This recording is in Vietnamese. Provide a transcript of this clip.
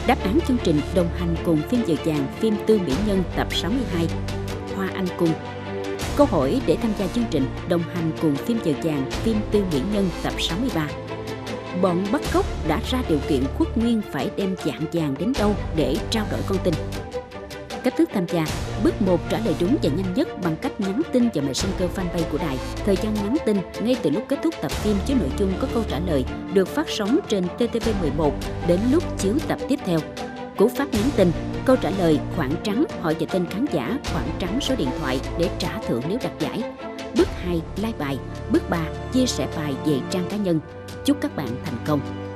Đáp án chương trình đồng hành cùng phim giờ vàng phim Tư Mỹ Nhân tập 62. Hoa Anh Cung. Câu hỏi để tham gia chương trình đồng hành cùng phim giờ vàng phim Tư Mỹ Nhân tập 63. Bọn bắt cóc đã ra điều kiện Quốc Nguyên phải đem dạng vàng đến đâu để trao đổi con tin. Cách thức tham gia: bước 1 trả lời đúng và nhanh nhất bằng cách nhắn tin vào Messenger fanpage của đài. Thời gian nhắn tin ngay từ lúc kết thúc tập phim với nội dung có câu trả lời được phát sóng trên TTV11 đến lúc chiếu tập tiếp theo. Cú pháp nhắn tin: câu trả lời khoảng trắng hỏi về tên khán giả, khoảng trắng số điện thoại để trả thưởng nếu đạt giải. Bước 2 like bài. Bước 3 chia sẻ bài về trang cá nhân. Chúc các bạn thành công.